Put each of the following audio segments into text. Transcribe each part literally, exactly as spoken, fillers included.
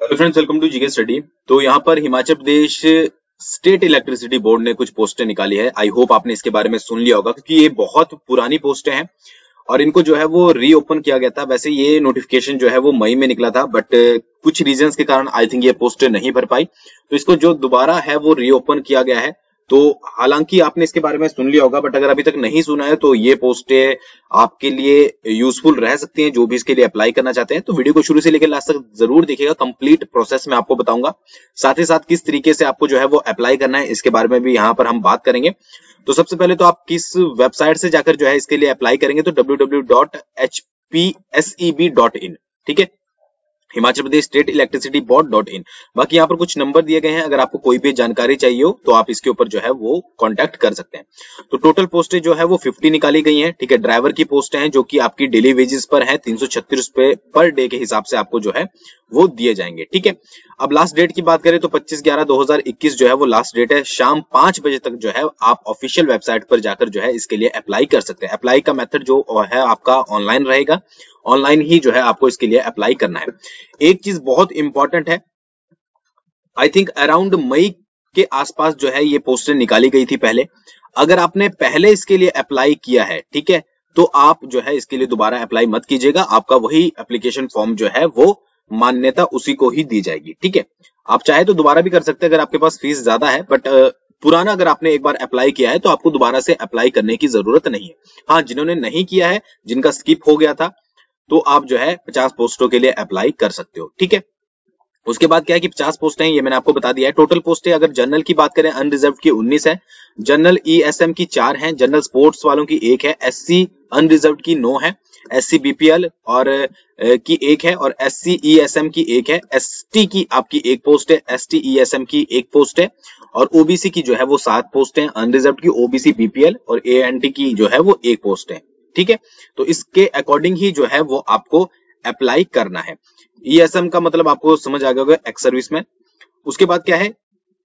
Friends, welcome to GK study. तो यहाँ पर Himachal Pradesh state electricity board ने कुछ पोस्टें निकाली है। आई होप आपने इसके बारे में सुन लिया होगा, क्योंकि ये बहुत पुरानी पोस्टें हैं और इनको जो है वो रीओपन किया गया था। वैसे ये नोटिफिकेशन जो है वो मई में निकला था, बट कुछ रीजंस के कारण आई थिंक ये पोस्टें नहीं भर पाई, तो इसको जो दोबारा है वो रीओपन किया गया है। तो हालांकि आपने इसके बारे में सुन लिया होगा, बट अगर अभी तक नहीं सुना है तो ये पोस्टें आपके लिए यूजफुल रह सकती हैं, जो भी इसके लिए अप्लाई करना चाहते हैं। तो वीडियो को शुरू से लेकर लास्ट तक जरूर देखिएगा, कंप्लीट प्रोसेस में आपको बताऊंगा। साथ ही साथ किस तरीके से आपको जो है वो अप्लाई करना है, इसके बारे में भी यहाँ पर हम बात करेंगे। तो सबसे पहले तो आप किस वेबसाइट से जाकर जो है इसके लिए अप्लाई करेंगे, तो W W W dot H P S E B dot in, ठीक है, Himachal Pradesh state electricity board dot in. बाकी यहाँ पर कुछ नंबर दिए गए हैं, अगर आपको कोई भी जानकारी चाहिए हो तो आप इसके ऊपर जो है वो कांटेक्ट कर सकते हैं। तो टोटल पोस्टें जो है वो पचास निकाली गई हैं, ठीक है। ड्राइवर की पोस्टें हैं जो कि आपकी डेली वेजेस पर है, तीन सौ छत्तीस रुपए पर डे के हिसाब से आपको जो है वो दिए जाएंगे, ठीक है। अब लास्ट डेट की बात करें तो पच्चीस ग्यारह दो हजार इक्कीस जो है वो लास्ट डेट है। शाम पांच बजे तक जो है आप ऑफिशियल वेबसाइट पर जाकर जो है इसके लिए अप्लाई कर सकते हैं। अप्लाई का मेथड जो है आपका ऑनलाइन रहेगा, ऑनलाइन ही जो है आपको इसके लिए अप्लाई करना है। एक चीज बहुत इंपॉर्टेंट है, आई थिंक अराउंड मई के आसपास जो है ये पोस्टें निकाली गई थी पहले। अगर आपने पहले इसके लिए अप्लाई किया है, ठीक है, तो आप जो है इसके लिए दोबारा अप्लाई मत कीजिएगा। आपका वही एप्लीकेशन फॉर्म जो है वो मान्यता उसी को ही दी जाएगी, ठीक है। आप चाहे तो दोबारा भी कर सकते हैं अगर आपके पास फीस ज्यादा है, बट पुराना अगर आपने एक बार अप्लाई किया है तो आपको दोबारा से अप्लाई करने की जरूरत नहीं है। हाँ, जिन्होंने नहीं किया है, जिनका स्किप हो गया था, तो आप जो है पचास पोस्टों के लिए अप्लाई कर सकते हो, ठीक है। उसके बाद क्या है कि पचास पोस्टें हैं, ये मैंने आपको बता दिया है। टोटल पोस्टें अगर जनरल की बात करें अनरिजर्व की उन्नीस है, जनरल ईएसएम की चार हैं, जनरल स्पोर्ट्स वालों की एक है, एससी अनरिजर्व की नौ है, एससी बीपीएल और की एक है और एससी ईएसएम की एक है, एसटी की आपकी एक पोस्ट है, एसटी ईएसएम की एक पोस्ट है और ओबीसी की जो है वो सात पोस्ट है, अनरिजर्व की ओबीसी बीपीएल और एएनटी की जो है वो एक पोस्ट है, ठीक है। तो इसके अकॉर्डिंग ही जो है वो आपको अप्लाई करना है। ईएसएम का मतलब आपको समझ आ गया होगा, एक्स सर्विस में। उसके बाद क्या है,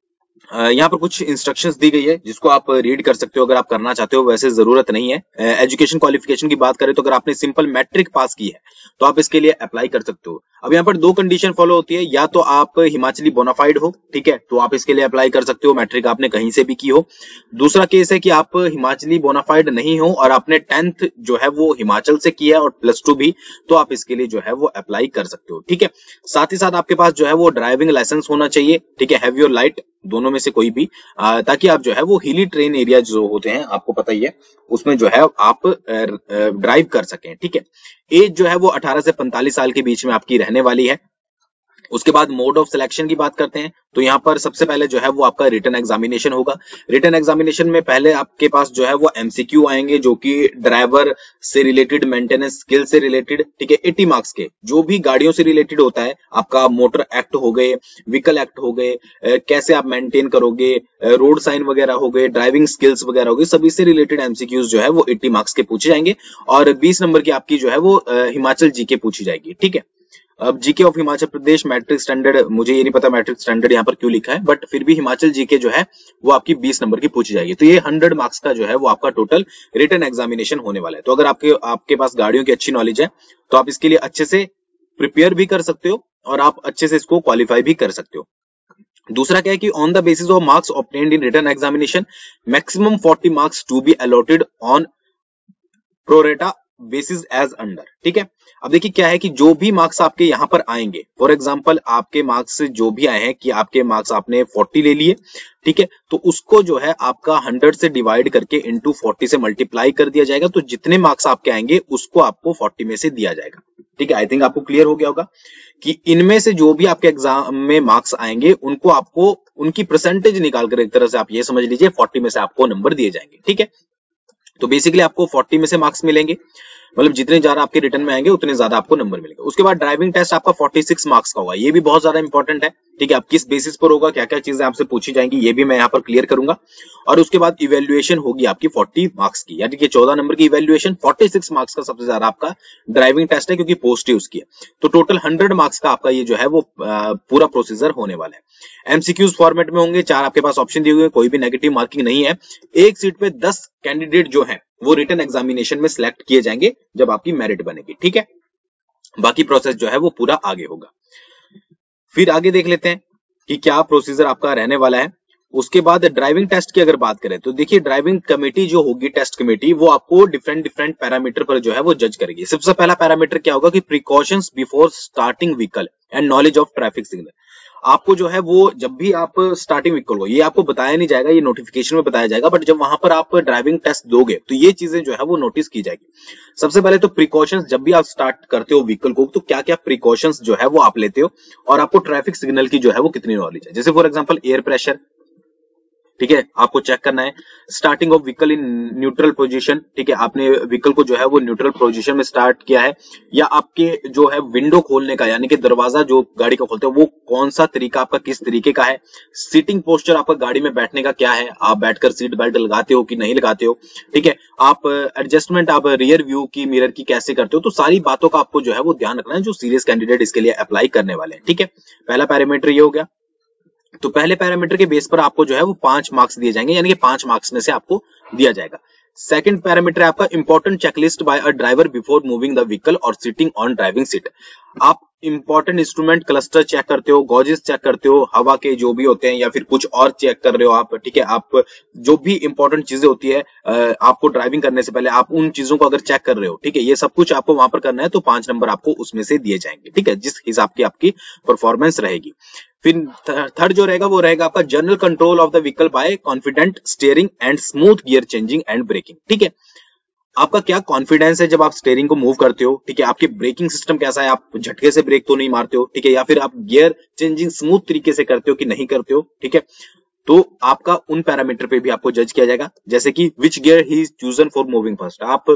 यहाँ पर कुछ इंस्ट्रक्शंस दी गई है जिसको आप रीड कर सकते हो अगर आप करना चाहते हो, वैसे जरूरत नहीं है। एजुकेशन क्वालिफिकेशन की बात करें तो अगर आपने सिंपल मैट्रिक पास की है तो आप इसके लिए अप्लाई कर सकते हो। अब यहाँ पर दो कंडीशन फॉलो होती है, या तो आप हिमाचली बोनाफाइड हो, ठीक है, तो आप इसके लिए अप्लाई कर सकते हो, मैट्रिक आपने कहीं से भी की हो। दूसरा केस है कि आप हिमाचली बोनाफाइड नहीं हो और आपने टेंथ जो है वो हिमाचल से किया और प्लस टू भी, तो आप इसके लिए जो है वो अप्लाई कर सकते हो, ठीक है। साथ ही साथ आपके पास जो है वो ड्राइविंग लाइसेंस होना चाहिए, ठीक है, हैवी और लाइट दोनों में से कोई भी, ताकि आप जो है वो हिली ट्रेन एरिया जो होते हैं आपको पता ही है, उसमें जो है आप ड्राइव कर सकें, ठीक है। एज जो है वो अठारह से पैंतालीस साल के बीच में आपकी रहने वाली है। उसके बाद मोड ऑफ सिलेक्शन की बात करते हैं तो यहाँ पर सबसे पहले जो है वो आपका रिटन एग्जामिनेशन होगा। रिटन एग्जामिनेशन में पहले आपके पास जो है वो एमसीक्यू आएंगे, जो कि ड्राइवर से रिलेटेड, मेंटेनेंस स्किल से रिलेटेड, ठीक है, अस्सी मार्क्स के, जो भी गाड़ियों से रिलेटेड होता है, आपका मोटर एक्ट हो गए, व्हीकल एक्ट हो गए, कैसे आप मेंटेन करोगे, रोड साइन वगैरह हो गए, ड्राइविंग स्किल्स वगैरह हो गए, सभी से रिलेटेड एमसीक्यूज जो है वो अस्सी मार्क्स के पूछे जाएंगे और बीस नंबर की आपकी जो है वो हिमाचल जीके पूछी जाएगी, ठीक है। अब GK of Himachal Pradesh matric standard, मुझे ये नहीं पता मैट्रिक स्टैंडर्ड यहाँ पर क्यों लिखा है, बट फिर भी हिमाचल जीके जो है वो आपकी बीस नंबर की पूछी जाएगी। तो ये सौ मार्क्स का जो है वो आपका टोटल रिटन एग्जामिनेशन होने वाला है। तो अगर आपके आपके पास गाड़ियों की अच्छी नॉलेज है तो आप इसके लिए अच्छे से प्रिपेयर भी कर सकते हो और आप अच्छे से इसको क्वालिफाई भी कर सकते हो। दूसरा क्या है कि on the basis of marks obtained in written examination maximum forty marks to be allotted on pro rata basis as under, ठीक है। अब देखिए क्या है कि जो भी मार्क्स आपके यहाँ पर आएंगे, फॉर एग्जांपल आपके मार्क्स जो भी आए हैं कि आपके मार्क्स आपने चालीस ले लिए, ठीक है, तो उसको जो है आपका सौ से डिवाइड करके इनटू चालीस से मल्टीप्लाई कर दिया जाएगा। तो जितने मार्क्स आपके आएंगे उसको आपको चालीस में से दिया जाएगा, ठीक है। आई थिंक आपको क्लियर हो गया होगा कि इनमें से जो भी आपके एग्जाम में मार्क्स आएंगे उनको आपको उनकी परसेंटेज निकालकर, एक तरह से आप ये समझ लीजिए, चालीस में से आपको नंबर दिए जाएंगे, ठीक है। तो बेसिकली आपको चालीस में से मार्क्स मिलेंगे, मतलब जितने ज्यादा आपके रिटर्न में आएंगे उतने ज्यादा आपको नंबर मिलेंगे। उसके बाद ड्राइविंग टेस्ट आपका छियालीस मार्क्स का होगा, ये भी बहुत ज्यादा इंपॉर्टेंट है, ठीक है। आप किस बेसिस पर होगा, क्या क्या चीजें आपसे पूछी जाएंगी, ये भी मैं यहाँ पर क्लियर करूंगा। और उसके बाद इवेल्युएशन होगी आपकी चालीस मार्क्स की, यानी कि चौदह नंबर की इवेल्युएशन, छियालीस मार्क्स का सबसे ज्यादा आपका ड्राइविंग टेस्ट है क्योंकि पोस्ट ही उसकी है। तो टोटल सौ मार्क्स का आपका ये जो है वो पूरा प्रोसीजर होने वाला है। एमसीक्यूज फॉर्मेट में होंगे, चार आपके पास ऑप्शन दिए हुए, कोई भी नेगेटिव मार्किंग नहीं है। एक सीट पे दस कैंडिडेट जो है वो रिटन एग्जामिनेशन में सिलेक्ट किए जाएंगे जब आपकी मेरिट बनेगी, ठीक है। बाकी प्रोसेस जो है वो पूरा आगे होगा। फिर आगे देख लेते हैं कि क्या प्रोसीजर आपका रहने वाला है। उसके बाद ड्राइविंग टेस्ट की अगर बात करें तो देखिए ड्राइविंग कमेटी जो होगी, टेस्ट कमेटी, वो आपको डिफरेंट डिफरेंट पैरामीटर पर जो है वो जज करेगी। सबसे पहला पैरामीटर क्या होगा कि precautions before starting vehicle and knowledge of traffic signal. आपको जो है वो जब भी आप स्टार्टिंग व्हीकल को, ये आपको बताया नहीं जाएगा, ये नोटिफिकेशन में बताया जाएगा, बट जब वहां पर आप ड्राइविंग टेस्ट दोगे तो ये चीजें जो है वो नोटिस की जाएगी। सबसे पहले तो प्रिकॉशंस, जब भी आप स्टार्ट करते हो व्हीकल को तो क्या क्या प्रिकॉशंस जो है वो आप लेते हो, और आपको ट्रैफिक सिग्नल की जो है वो कितनी नॉलेज है। जैसे फॉर एग्जांपल एयर प्रेशर, ठीक है, आपको चेक करना है। Starting of vehicle in neutral position, ठीक है, आपने व्हीकल को जो है वो न्यूट्रल पोजीशन में स्टार्ट किया है, या आपके जो है विंडो खोलने का, यानी कि दरवाजा जो गाड़ी का खोलते हो वो कौन सा तरीका आपका किस तरीके का है। सीटिंग पोस्चर आपका गाड़ी में बैठने का क्या है, आप बैठकर सीट बेल्ट लगाते हो कि नहीं लगाते हो, ठीक है, आप एडजस्टमेंट आप रियर व्यू की मिरर की कैसे करते हो। तो सारी बातों का आपको जो है वो ध्यान रखना है जो सीरियस कैंडिडेट इसके लिए अप्लाई करने वाले हैं, ठीक है। पहला पैरामीटर ये हो गया। तो पहले पैरामीटर के बेस पर आपको जो है वो पांच मार्क्स दिए जाएंगे, यानी कि पांच मार्क्स में से आपको दिया जाएगा। सेकंड पैरामीटर है आपका important checklist by a driver before moving the vehicle और सिटिंग ऑन ड्राइविंग सीट। आप इंपॉर्टेंट इंस्ट्रूमेंट क्लस्टर चेक करते हो, गॉजेस चेक करते हो, हवा के जो भी होते हैं, या फिर कुछ और चेक कर रहे हो आप, ठीक है। आप जो भी इंपॉर्टेंट चीजें होती है आपको ड्राइविंग करने से पहले, आप उन चीजों को अगर चेक कर रहे हो, ठीक है, ये सब कुछ आपको वहां पर करना है, तो पांच नंबर आपको उसमें से दिए जाएंगे, ठीक है, जिस हिसाब की आपकी परफॉर्मेंस रहेगी। फिर थर्ड जो रहेगा वो रहेगा आपका general control of the vehicle by confident steering and smooth gear changing and braking, ठीक है। आपका क्या कॉन्फिडेंस है जब आप स्टीयरिंग को मूव करते हो, ठीक है, आपके ब्रेकिंग सिस्टम कैसा है, आप झटके से ब्रेक तो नहीं मारते हो, ठीक है, या फिर आप गियर चेंजिंग स्मूथ तरीके से करते हो कि नहीं करते हो, ठीक है। तो आपका उन पैरामीटर पे भी आपको जज किया जाएगा, जैसे कि विच गियर ही is chosen for moving first. आप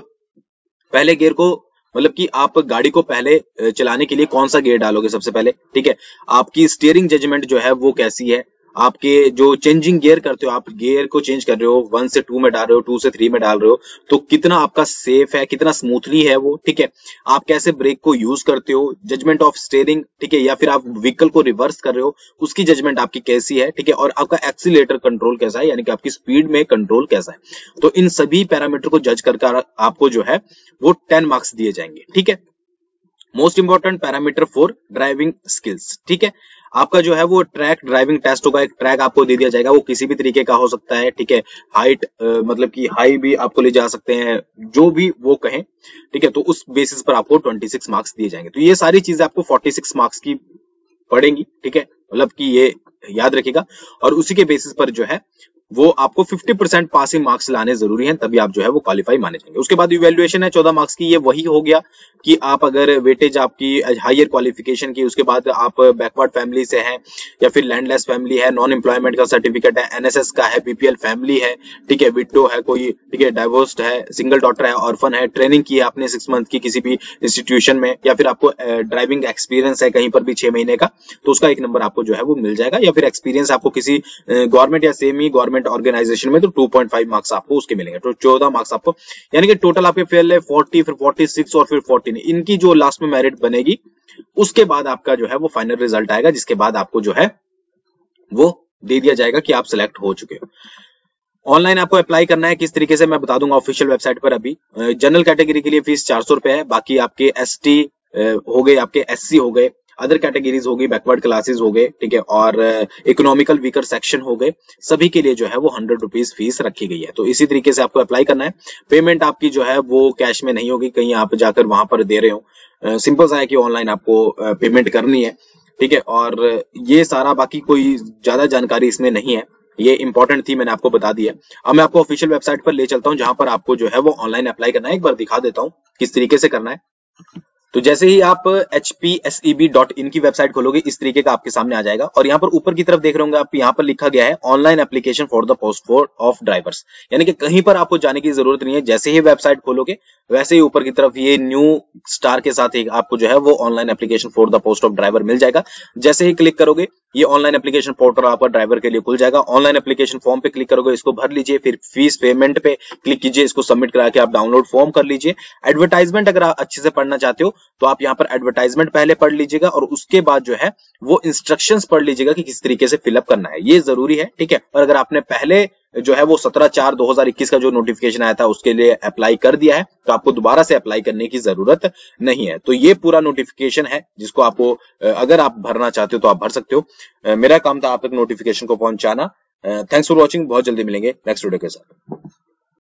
पहले गियर को, मतलब कि आप गाड़ी को पहले चलाने के लिए कौन सा गियर डालोगे सबसे पहले, ठीक है। आपकी स्टीयरिंग जजमेंट जो है वो कैसी है, आपके जो चेंजिंग गियर करते हो, आप गियर को चेंज कर रहे हो, वन से टू में डाल रहे हो, टू से थ्री में डाल रहे हो, तो कितना आपका सेफ है, कितना स्मूथली है वो, ठीक है। आप कैसे ब्रेक को यूज करते हो, जजमेंट ऑफ स्टीयरिंग, ठीक है, या फिर आप व्हीकल को रिवर्स कर रहे हो उसकी जजमेंट आपकी कैसी है, ठीक है, और आपका एक्सीलेटर कंट्रोल कैसा है, यानी कि आपकी स्पीड में कंट्रोल कैसा है। तो इन सभी पैरामीटर को जज करके आपको जो है वो टेन मार्क्स दिए जाएंगे, ठीक है। Most important parameter for driving skills, ठीक है। आपका जो है वो ट्रैक ड्राइविंग टेस्ट होगा, एक ट्रैक आपको दे दिया जाएगा, वो किसी भी तरीके का हो सकता है, ठीक है। हाइट मतलब कि हाई भी आपको ले जा सकते हैं, जो भी वो कहें, ठीक है। तो उस बेसिस पर आपको छब्बीस मार्क्स दिए जाएंगे। तो ये सारी चीजें आपको छियालीस मार्क्स की पड़ेंगी, ठीक है, मतलब कि ये याद रखिएगा, और उसी के बेसिस पर जो है वो आपको पचास परसेंट पासिंग मार्क्स लाने जरूरी हैं, तभी आप जो है वो क्वालिफाई माने जाएंगे। उसके बाद इवैल्यूएशन है चौदह मार्क्स की, ये वही हो गया कि आप अगर वेटेज आपकी हायर क्वालिफिकेशन की, उसके बाद आप बैकवर्ड फैमिली से हैं, या फिर लैंडलेस फैमिली है, नॉन एम्प्लॉयमेंट का सर्टिफिकेट है, एनएसएस का है, बीपीएल फैमिली है, ठीक है, विडो है कोई, ठीक है, डाइवोर्स्ड है, सिंगल डॉटर है, ऑर्फन है, ट्रेनिंग की है आपने सिक्स मंथ की किसी भी इंस्टीट्यूशन में, या फिर आपको ड्राइविंग एक्सपीरियंस है कहीं पर भी छह महीने का, तो उसका एक नंबर आपको जो है वो मिल जाएगा, या फिर एक्सपीरियंस आपको किसी गवर्नमेंट या सेमी गवर्नमेंट ऑर्गेनाइजेशन में, तो टू पॉइंट फाइव मार्क्स आपको उसके मिलेंगे। तो चौदह मार्क्स आपको, यानी कि टोटल आपके फेल है चालीस, फिर छियालीस और फिर चौदह, इनकी जो लास्ट में मेरिट बनेगी उसके बाद आपका जो है वो फाइनल रिजल्ट आएगा, जिसके बाद आपको जो है वो दे दिया जाएगा कि आप सिलेक्ट हो चुके हो। ऑनलाइन आपको अप्लाई करना है किस तरीके से मैं बता दूंगा ऑफिशियल वेबसाइट पर। अभी जनरल कैटेगरी के लिए फीस चार सौ रुपए है, बाकी आपके एस टी हो गए, आपके एस सी हो गए, अदर कैटेगरीज हो गई, बैकवर्ड क्लासेस हो गए, ठीक है, और इकोनॉमिकल वीकर सेक्शन हो गए, सभी के लिए जो है वो हंड्रेड रुपीज फीस रखी गई है। तो इसी तरीके से आपको अप्लाई करना है। पेमेंट आपकी जो है वो कैश में नहीं होगी, कहीं आप जाकर वहां पर दे रहे हो, सिंपल सा है कि ऑनलाइन आपको पेमेंट करनी है, ठीक है। और ये सारा, बाकी कोई ज्यादा जानकारी इसमें नहीं है, ये इंपॉर्टेंट थी, मैंने आपको बता दिया। अब मैं आपको ऑफिशियल वेबसाइट पर ले चलता हूं, जहां पर आपको जो है वो ऑनलाइन अप्लाई करना है। एक बार दिखा देता हूं किस तरीके से करना है। तो जैसे ही आप H P S E B dot in की वेबसाइट खोलोगे, इस तरीके का आपके सामने आ जाएगा, और यहाँ पर ऊपर की तरफ देख रहे होंगे आप, यहाँ पर लिखा गया है online application for the post of drivers, यानी कि कहीं पर आपको जाने की जरूरत नहीं है। जैसे ही वेबसाइट खोलोगे वैसे ही ऊपर की तरफ ये न्यू स्टार के साथ ही आपको जो है वो online application for the post of driver मिल जाएगा। जैसे ही क्लिक करोगे ये ऑनलाइन एप्लीकेशन पोर्टल आपका ड्राइवर के लिए खुल जाएगा। ऑनलाइन एप्लीकेशन फॉर्म पे क्लिक करोगे, इसको भर लीजिए, फिर फीस पेमेंट पे क्लिक कीजिए, इसको सबमिट करा के आप डाउनलोड फॉर्म कर लीजिए। एडवर्टाइजमेंट अगर आप अच्छे से पढ़ना चाहते हो तो आप यहाँ पर एडवर्टाइजमेंट पहले पढ़ लीजिएगा और उसके बाद जो है वो इंस्ट्रक्शंस पढ़ लीजिएगा कि किस तरीके से फिलअप करना है, ये जरूरी है, ठीक है। और अगर आपने पहले जो है वो सत्रह चार दो हजार इक्कीस का जो नोटिफिकेशन आया था उसके लिए अप्लाई कर दिया है, तो आपको दोबारा से अप्लाई करने की जरूरत नहीं है। तो ये पूरा नोटिफिकेशन है जिसको आपको अगर आप भरना चाहते हो तो आप भर सकते हो। मेरा काम था आप तक नोटिफिकेशन को पहुंचाना। थैंक्स फॉर वॉचिंग, बहुत जल्दी मिलेंगे नेक्स्ट वीडियो के साथ।